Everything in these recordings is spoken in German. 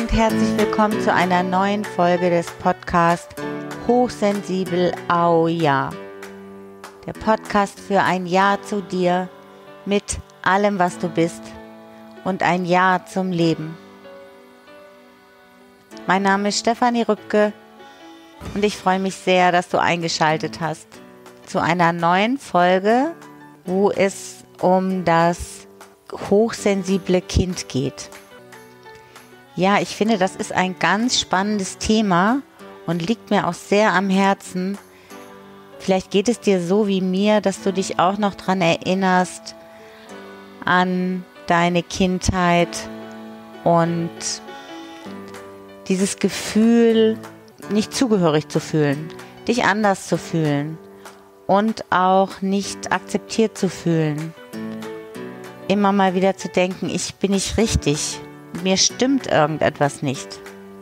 und herzlich willkommen zu einer neuen Folge des Podcasts Hochsensibel Au Ja. Der Podcast für ein Ja zu dir mit allem, was du bist und ein Ja zum Leben. Mein Name ist Stefanie Rübke und ich freue mich sehr, dass du eingeschaltet hast zu einer neuen Folge, wo es um das hochsensible Kind geht. Ja, ich finde, das ist ein ganz spannendes Thema und liegt mir auch sehr am Herzen. Vielleicht geht es dir so wie mir, dass du dich auch noch daran erinnerst an deine Kindheit und dieses Gefühl, nicht zugehörig zu fühlen, dich anders zu fühlen und auch nicht akzeptiert zu fühlen. Immer mal wieder zu denken, ich bin nicht richtig, mir stimmt irgendetwas nicht.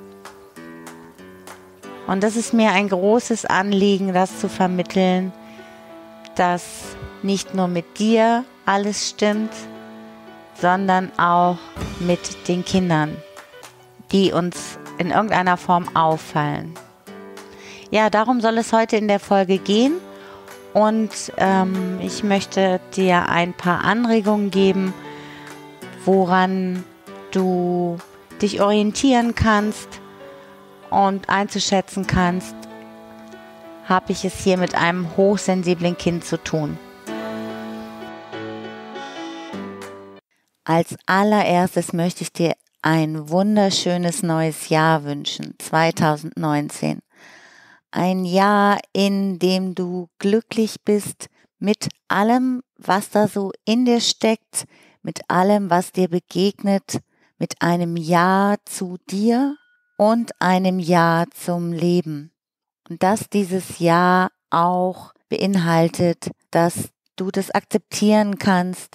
Und das ist mir ein großes Anliegen, das zu vermitteln, dass nicht nur mit dir alles stimmt, sondern auch mit den Kindern, die uns in irgendeiner Form auffallen. Ja, darum soll es heute in der Folge gehen und ich möchte dir ein paar Anregungen geben, woran du dich orientieren kannst und einzuschätzen kannst, habe ich es hier mit einem hochsensiblen Kind zu tun. Als allererstes möchte ich dir ein wunderschönes neues Jahr wünschen, 2019. Ein Jahr, in dem du glücklich bist mit allem, was da so in dir steckt, mit allem, was dir begegnet, mit einem Ja zu dir und einem Ja zum Leben. Und dass dieses Ja auch beinhaltet, dass du das akzeptieren kannst,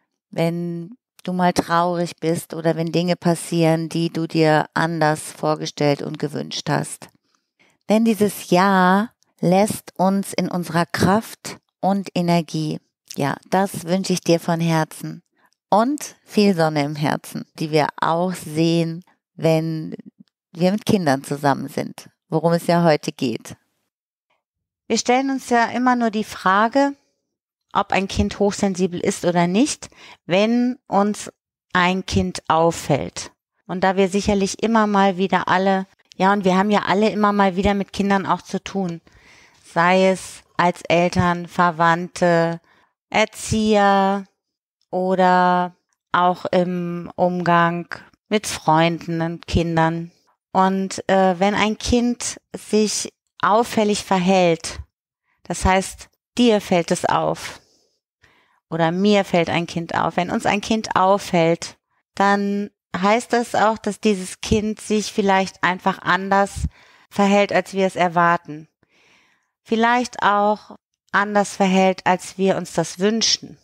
wenn du mal traurig bist oder wenn Dinge passieren, die du dir anders vorgestellt und gewünscht hast. Denn dieses Ja lässt uns in unserer Kraft und Energie. Ja, das wünsche ich dir von Herzen. Und viel Sonne im Herzen, die wir auch sehen, wenn wir mit Kindern zusammen sind, worum es ja heute geht. Wir stellen uns ja immer nur die Frage, ob ein Kind hochsensibel ist oder nicht, wenn uns ein Kind auffällt. Und da wir sicherlich immer mal wieder alle, ja, und wir haben ja alle immer mal wieder mit Kindern auch zu tun, sei es als Eltern, Verwandte, Erzieher, oder auch im Umgang mit Freunden und Kindern. Und wenn ein Kind sich auffällig verhält, das heißt, dir fällt es auf oder mir fällt ein Kind auf. Wenn uns ein Kind auffällt, dann heißt das auch, dass dieses Kind sich vielleicht einfach anders verhält, als wir es erwarten. Vielleicht auch anders verhält, als wir uns das wünschen.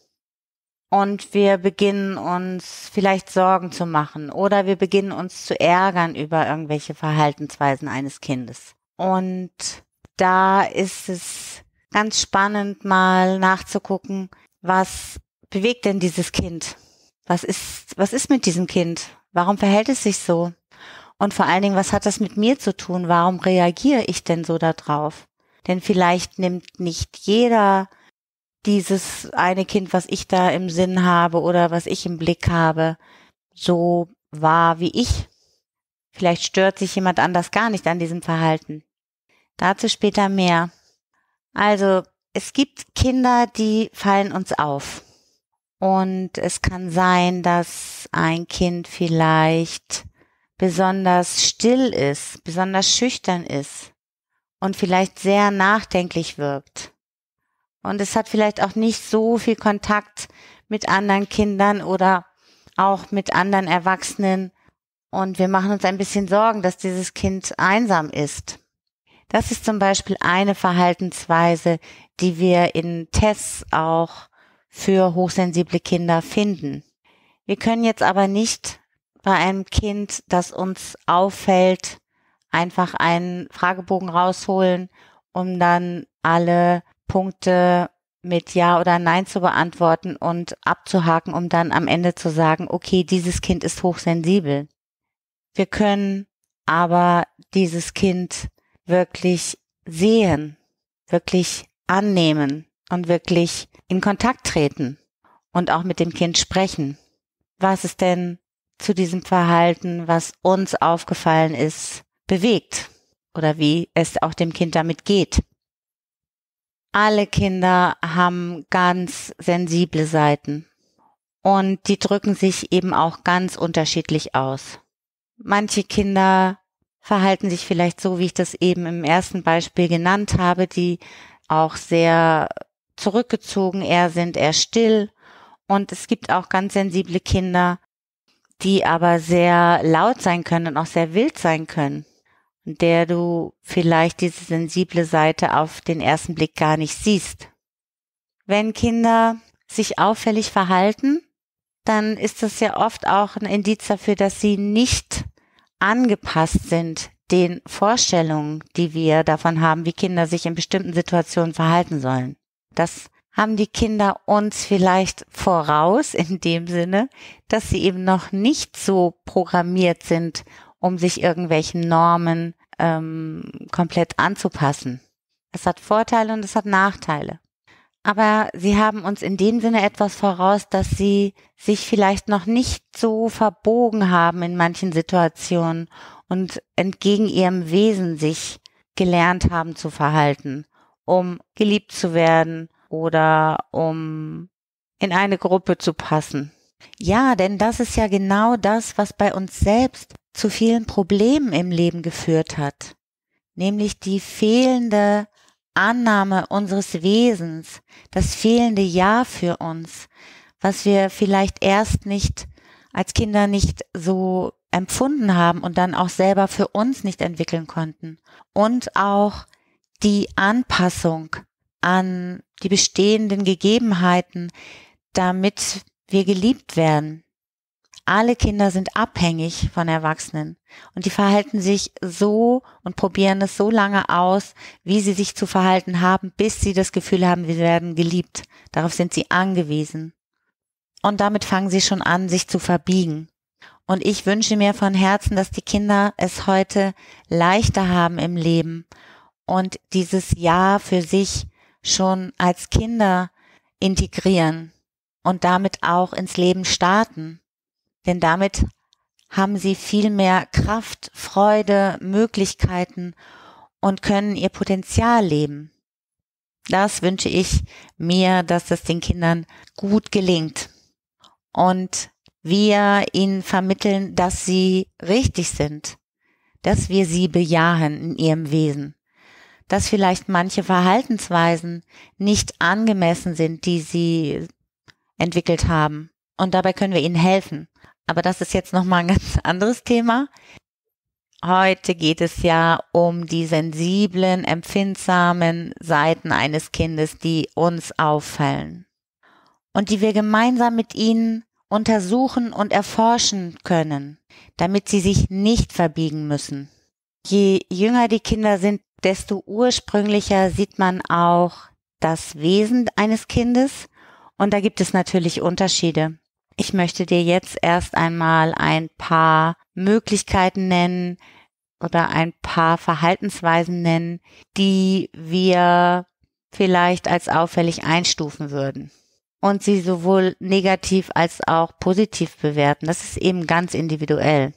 Und wir beginnen uns vielleicht Sorgen zu machen oder wir beginnen uns zu ärgern über irgendwelche Verhaltensweisen eines Kindes. Und da ist es ganz spannend, mal nachzugucken, was bewegt denn dieses Kind? Was ist mit diesem Kind? Warum verhält es sich so? Und vor allen Dingen, was hat das mit mir zu tun? Warum reagiere ich denn so darauf? Denn vielleicht nimmt nicht jeder dieses eine Kind, was ich da im Sinn habe oder was ich im Blick habe, so wahr wie ich. Vielleicht stört sich jemand anders gar nicht an diesem Verhalten. Dazu später mehr. Also, es gibt Kinder, die fallen uns auf. Und es kann sein, dass ein Kind vielleicht besonders still ist, besonders schüchtern ist und vielleicht sehr nachdenklich wirkt. Und es hat vielleicht auch nicht so viel Kontakt mit anderen Kindern oder auch mit anderen Erwachsenen. Und wir machen uns ein bisschen Sorgen, dass dieses Kind einsam ist. Das ist zum Beispiel eine Verhaltensweise, die wir in Tests auch für hochsensible Kinder finden. Wir können jetzt aber nicht bei einem Kind, das uns auffällt, einfach einen Fragebogen rausholen, um dann alle Punkte mit Ja oder Nein zu beantworten und abzuhaken, um dann am Ende zu sagen, okay, dieses Kind ist hochsensibel. Wir können aber dieses Kind wirklich sehen, wirklich annehmen und wirklich in Kontakt treten und auch mit dem Kind sprechen. Was es denn zu diesem Verhalten, was uns aufgefallen ist, bewegt oder wie es auch dem Kind damit geht. Alle Kinder haben ganz sensible Seiten und die drücken sich eben auch ganz unterschiedlich aus. Manche Kinder verhalten sich vielleicht so, wie ich das eben im ersten Beispiel genannt habe, die auch sehr zurückgezogen eher sind, eher still. Und es gibt auch ganz sensible Kinder, die aber sehr laut sein können und auch sehr wild sein können, der du vielleicht diese sensible Seite auf den ersten Blick gar nicht siehst. Wenn Kinder sich auffällig verhalten, dann ist das ja oft auch ein Indiz dafür, dass sie nicht angepasst sind den Vorstellungen, die wir davon haben, wie Kinder sich in bestimmten Situationen verhalten sollen. Das haben die Kinder uns vielleicht voraus in dem Sinne, dass sie eben noch nicht so programmiert sind, um sich irgendwelchen Normen komplett anzupassen. Es hat Vorteile und es hat Nachteile. Aber sie haben uns in dem Sinne etwas voraus, dass sie sich vielleicht noch nicht so verbogen haben in manchen Situationen und entgegen ihrem Wesen sich gelernt haben zu verhalten, um geliebt zu werden oder um in eine Gruppe zu passen. Ja, denn das ist ja genau das, was bei uns selbst zu vielen Problemen im Leben geführt hat, nämlich die fehlende Annahme unseres Wesens, das fehlende Ja für uns, was wir vielleicht erst nicht als Kinder nicht so empfunden haben und dann auch selber für uns nicht entwickeln konnten. Und auch die Anpassung an die bestehenden Gegebenheiten, damit wir geliebt werden. Alle Kinder sind abhängig von Erwachsenen und die verhalten sich so und probieren es so lange aus, wie sie sich zu verhalten haben, bis sie das Gefühl haben, wir werden geliebt. Darauf sind sie angewiesen. Und damit fangen sie schon an, sich zu verbiegen. Und ich wünsche mir von Herzen, dass die Kinder es heute leichter haben im Leben und dieses Ja für sich schon als Kinder integrieren und damit auch ins Leben starten. Denn damit haben sie viel mehr Kraft, Freude, Möglichkeiten und können ihr Potenzial leben. Das wünsche ich mir, dass das den Kindern gut gelingt und wir ihnen vermitteln, dass sie richtig sind, dass wir sie bejahen in ihrem Wesen, dass vielleicht manche Verhaltensweisen nicht angemessen sind, die sie entwickelt haben. Und dabei können wir ihnen helfen. Aber das ist jetzt nochmal ein ganz anderes Thema. Heute geht es ja um die sensiblen, empfindsamen Seiten eines Kindes, die uns auffallen und die wir gemeinsam mit ihnen untersuchen und erforschen können, damit sie sich nicht verbiegen müssen. Je jünger die Kinder sind, desto ursprünglicher sieht man auch das Wesen eines Kindes und da gibt es natürlich Unterschiede. Ich möchte dir jetzt erst einmal ein paar Möglichkeiten nennen oder ein paar Verhaltensweisen nennen, die wir vielleicht als auffällig einstufen würden und sie sowohl negativ als auch positiv bewerten. Das ist eben ganz individuell.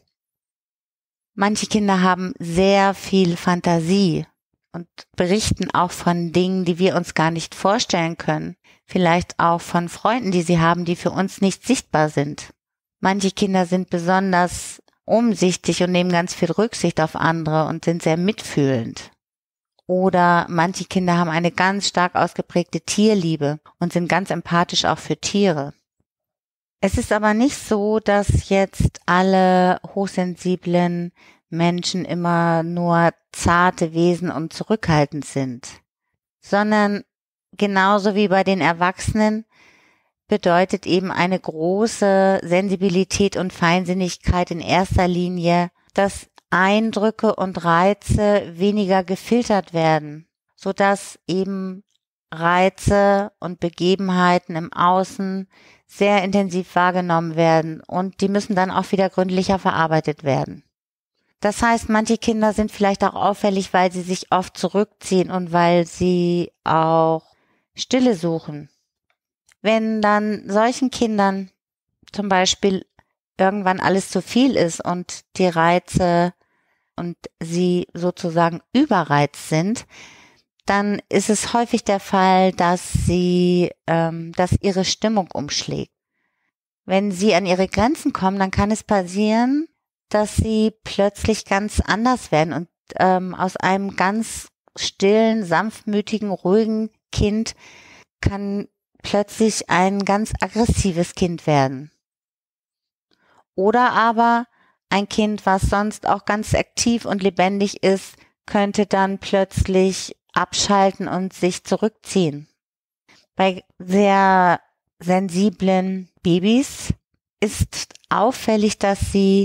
Manche Kinder haben sehr viel Fantasie und berichten auch von Dingen, die wir uns gar nicht vorstellen können. Vielleicht auch von Freunden, die sie haben, die für uns nicht sichtbar sind. Manche Kinder sind besonders umsichtig und nehmen ganz viel Rücksicht auf andere und sind sehr mitfühlend. Oder manche Kinder haben eine ganz stark ausgeprägte Tierliebe und sind ganz empathisch auch für Tiere. Es ist aber nicht so, dass jetzt alle hochsensiblen Menschen immer nur zarte Wesen und zurückhaltend sind, sondern genauso wie bei den Erwachsenen bedeutet eben eine große Sensibilität und Feinsinnigkeit in erster Linie, dass Eindrücke und Reize weniger gefiltert werden, sodass eben Reize und Begebenheiten im Außen sehr intensiv wahrgenommen werden und die müssen dann auch wieder gründlicher verarbeitet werden. Das heißt, manche Kinder sind vielleicht auch auffällig, weil sie sich oft zurückziehen und weil sie auch Stille suchen. Wenn dann solchen Kindern zum Beispiel irgendwann alles zu viel ist und die Reize und sie sozusagen überreizt sind, dann ist es häufig der Fall, dass ihre Stimmung umschlägt. Wenn sie an ihre Grenzen kommen, dann kann es passieren, dass sie plötzlich ganz anders werden und aus einem ganz stillen, sanftmütigen, ruhigen Kind kann plötzlich ein ganz aggressives Kind werden. Oder aber ein Kind, was sonst auch ganz aktiv und lebendig ist, könnte dann plötzlich abschalten und sich zurückziehen. Bei sehr sensiblen Babys ist auffällig, dass sie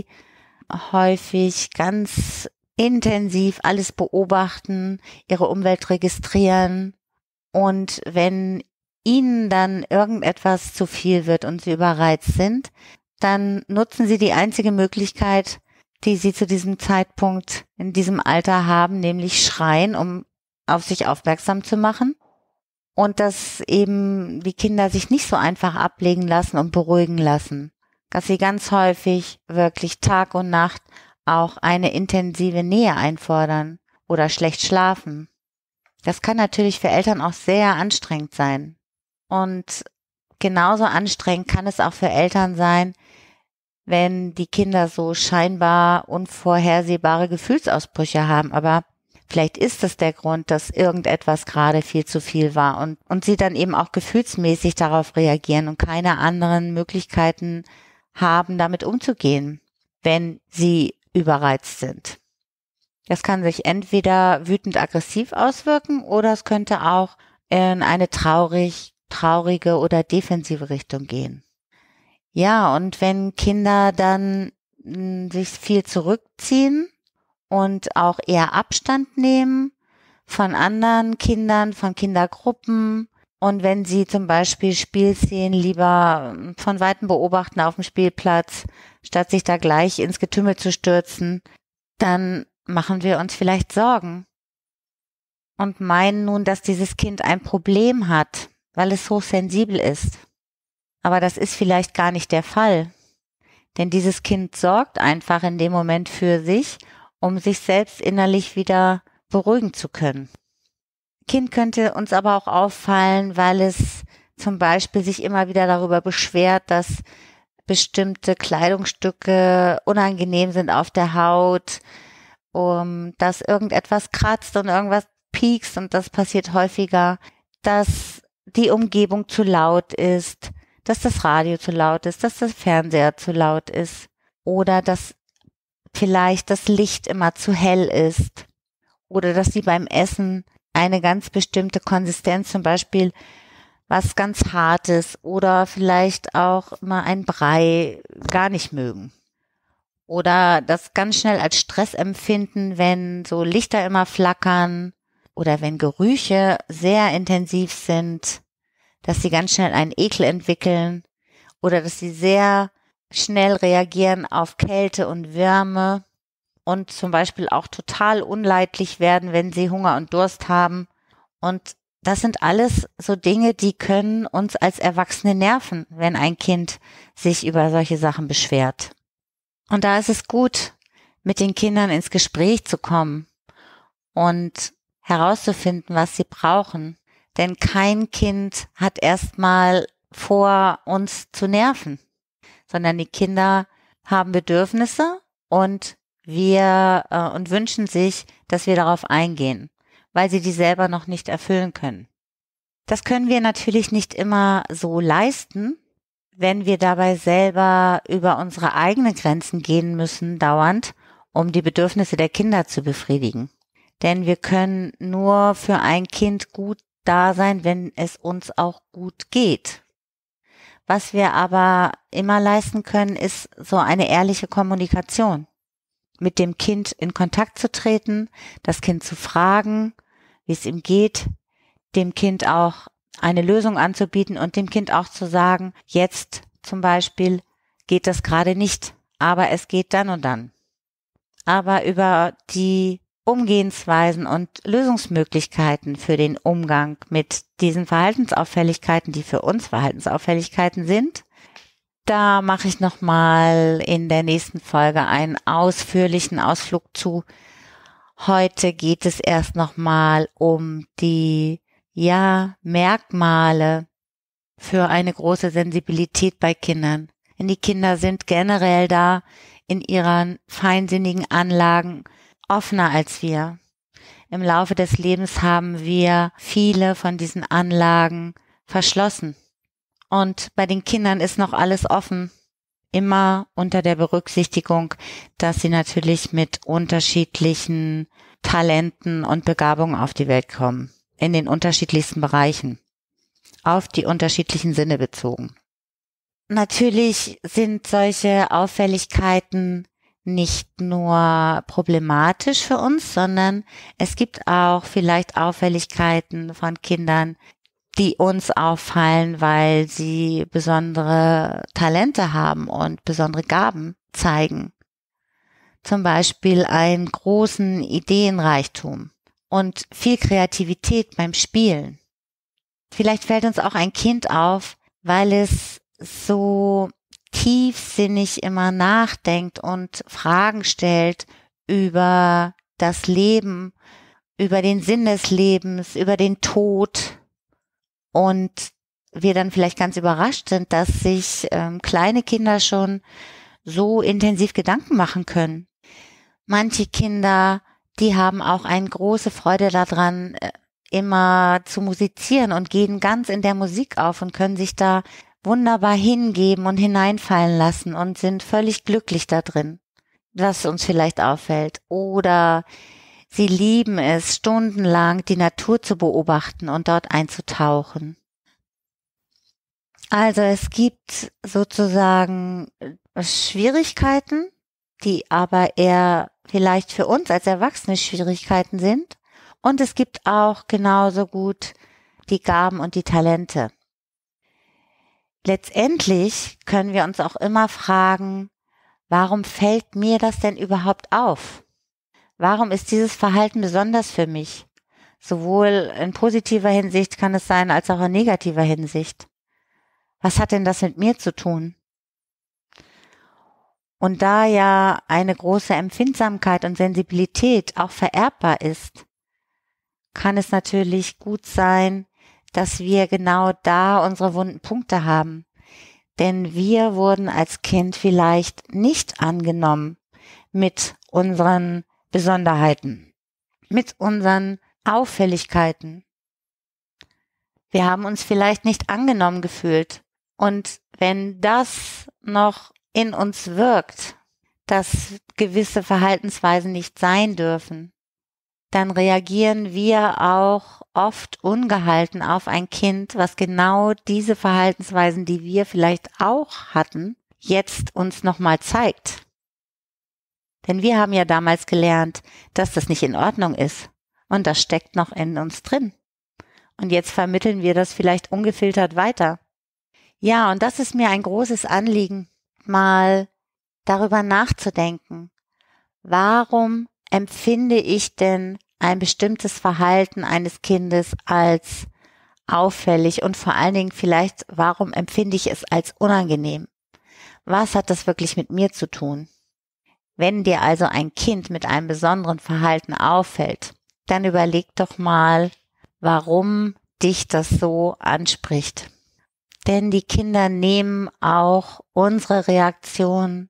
häufig ganz intensiv alles beobachten, ihre Umwelt registrieren, und wenn ihnen dann irgendetwas zu viel wird und sie überreizt sind, dann nutzen sie die einzige Möglichkeit, die sie zu diesem Zeitpunkt in diesem Alter haben, nämlich schreien, um auf sich aufmerksam zu machen. Und dass eben die Kinder sich nicht so einfach ablegen lassen und beruhigen lassen. Dass sie ganz häufig wirklich Tag und Nacht auch eine intensive Nähe einfordern oder schlecht schlafen. Das kann natürlich für Eltern auch sehr anstrengend sein. Und genauso anstrengend kann es auch für Eltern sein, wenn die Kinder so scheinbar unvorhersehbare Gefühlsausbrüche haben. Aber vielleicht ist es der Grund, dass irgendetwas gerade viel zu viel war und sie dann eben auch gefühlsmäßig darauf reagieren und keine anderen Möglichkeiten haben, damit umzugehen, wenn sie überreizt sind. Das kann sich entweder wütend-aggressiv auswirken oder es könnte auch in eine traurige oder defensive Richtung gehen. Ja, und wenn Kinder dann sich viel zurückziehen und auch eher Abstand nehmen von anderen Kindern, von Kindergruppen, und wenn sie zum Beispiel Spielszenen lieber von Weitem beobachten auf dem Spielplatz, statt sich da gleich ins Getümmel zu stürzen, dann machen wir uns vielleicht Sorgen und meinen nun, dass dieses Kind ein Problem hat, weil es hochsensibel ist. Aber das ist vielleicht gar nicht der Fall, denn dieses Kind sorgt einfach in dem Moment für sich, um sich selbst innerlich wieder beruhigen zu können. Kind könnte uns aber auch auffallen, weil es zum Beispiel sich immer wieder darüber beschwert, dass bestimmte Kleidungsstücke unangenehm sind auf der Haut, dass irgendetwas kratzt und irgendwas piekst, und das passiert häufiger, dass die Umgebung zu laut ist, dass das Radio zu laut ist, dass der Fernseher zu laut ist oder dass vielleicht das Licht immer zu hell ist oder dass sie beim Essen eine ganz bestimmte Konsistenz, zum Beispiel was ganz Hartes oder vielleicht auch mal ein Brei, gar nicht mögen. Oder das ganz schnell als Stress empfinden, wenn so Lichter immer flackern oder wenn Gerüche sehr intensiv sind, dass sie ganz schnell einen Ekel entwickeln oder dass sie sehr schnell reagieren auf Kälte und Wärme und zum Beispiel auch total unleidlich werden, wenn sie Hunger und Durst haben. Und das sind alles so Dinge, die können uns als Erwachsene nerven, wenn ein Kind sich über solche Sachen beschwert. Und da ist es gut, mit den Kindern ins Gespräch zu kommen und herauszufinden, was sie brauchen. Denn kein Kind hat erstmal vor, uns zu nerven, sondern die Kinder haben Bedürfnisse und und wünschen sich, dass wir darauf eingehen, weil sie die selber noch nicht erfüllen können. Das können wir natürlich nicht immer so leisten, wenn wir dabei selber über unsere eigenen Grenzen gehen müssen, dauernd, um die Bedürfnisse der Kinder zu befriedigen. Denn wir können nur für ein Kind gut da sein, wenn es uns auch gut geht. Was wir aber immer leisten können, ist so eine ehrliche Kommunikation. Mit dem Kind in Kontakt zu treten, das Kind zu fragen, wie es ihm geht, dem Kind auch eine Lösung anzubieten und dem Kind auch zu sagen, jetzt zum Beispiel geht das gerade nicht, aber es geht dann und dann. aber über die Umgehensweisen und Lösungsmöglichkeiten für den Umgang mit diesen Verhaltensauffälligkeiten, die für uns Verhaltensauffälligkeiten sind. Da mache ich nochmal in der nächsten Folge einen ausführlichen Ausflug zu. Heute geht es erst nochmal um die Merkmale für eine große Sensibilität bei Kindern. Denn die Kinder sind generell da in ihren feinsinnigen Anlagen offener als wir. Im Laufe des Lebens haben wir viele von diesen Anlagen verschlossen. Und bei den Kindern ist noch alles offen, immer unter der Berücksichtigung, dass sie natürlich mit unterschiedlichen Talenten und Begabungen auf die Welt kommen, in den unterschiedlichsten Bereichen, auf die unterschiedlichen Sinne bezogen. Natürlich sind solche Auffälligkeiten nicht nur problematisch für uns, sondern es gibt auch vielleicht Auffälligkeiten von Kindern, die uns auffallen, weil sie besondere Talente haben und besondere Gaben zeigen. Zum Beispiel einen großen Ideenreichtum und viel Kreativität beim Spielen. Vielleicht fällt uns auch ein Kind auf, weil es so tiefsinnig immer nachdenkt und Fragen stellt über das Leben, über den Sinn des Lebens, über den Tod. Und wir dann vielleicht ganz überrascht sind, dass sich kleine Kinder schon so intensiv Gedanken machen können. Manche Kinder, die haben auch eine große Freude daran, immer zu musizieren und gehen ganz in der Musik auf und können sich da wunderbar hingeben und hineinfallen lassen und sind völlig glücklich da drin, was uns vielleicht auffällt. Oder sie lieben es, stundenlang die Natur zu beobachten und dort einzutauchen. Also es gibt sozusagen Schwierigkeiten, die aber eher vielleicht für uns als Erwachsene Schwierigkeiten sind. Und es gibt auch genauso gut die Gaben und die Talente. Letztendlich können wir uns auch immer fragen, warum fällt mir das denn überhaupt auf? Warum ist dieses Verhalten besonders für mich? Sowohl in positiver Hinsicht kann es sein, als auch in negativer Hinsicht. Was hat denn das mit mir zu tun? Und da ja eine große Empfindsamkeit und Sensibilität auch vererbbar ist, kann es natürlich gut sein, dass wir genau da unsere wunden Punkte haben. Denn wir wurden als Kind vielleicht nicht angenommen mit unseren Besonderheiten, mit unseren Auffälligkeiten. Wir haben uns vielleicht nicht angenommen gefühlt. Und wenn das noch in uns wirkt, dass gewisse Verhaltensweisen nicht sein dürfen, dann reagieren wir auch oft ungehalten auf ein Kind, was genau diese Verhaltensweisen, die wir vielleicht auch hatten, jetzt uns nochmal zeigt. Denn wir haben ja damals gelernt, dass das nicht in Ordnung ist. Und das steckt noch in uns drin. Und jetzt vermitteln wir das vielleicht ungefiltert weiter. Ja, und das ist mir ein großes Anliegen, mal darüber nachzudenken. Warum empfinde ich denn ein bestimmtes Verhalten eines Kindes als auffällig und vor allen Dingen vielleicht, warum empfinde ich es als unangenehm? Was hat das wirklich mit mir zu tun? Wenn dir also ein Kind mit einem besonderen Verhalten auffällt, dann überleg doch mal, warum dich das so anspricht. Denn die Kinder nehmen auch unsere Reaktion,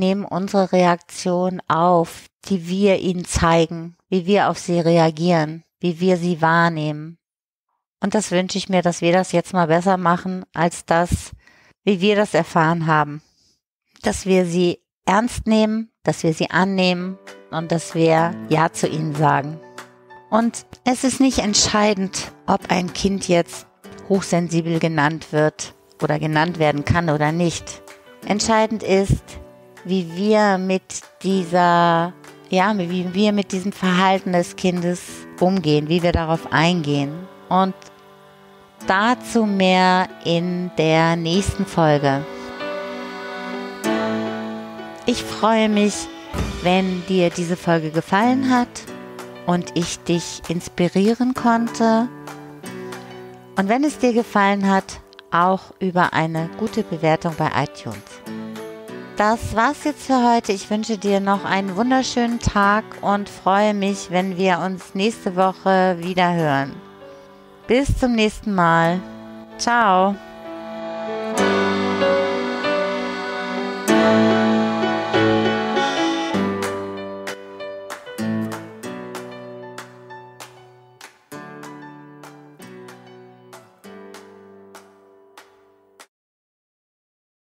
auf, die wir ihnen zeigen, wie wir auf sie reagieren, wie wir sie wahrnehmen. Und das wünsche ich mir, dass wir das jetzt mal besser machen, als das, wie wir das erfahren haben. Dass wir sie ernst nehmen, dass wir sie annehmen und dass wir Ja zu ihnen sagen. Und es ist nicht entscheidend, ob ein Kind jetzt hochsensibel genannt wird oder genannt werden kann oder nicht. Entscheidend ist, wie wir mit diesem Verhalten des Kindes umgehen, wie wir darauf eingehen. Und dazu mehr in der nächsten Folge. Ich freue mich, wenn dir diese Folge gefallen hat und ich dich inspirieren konnte. Und wenn es dir gefallen hat, auch über eine gute Bewertung bei iTunes. Das war's jetzt für heute. Ich wünsche dir noch einen wunderschönen Tag und freue mich, wenn wir uns nächste Woche wieder hören. Bis zum nächsten Mal. Ciao.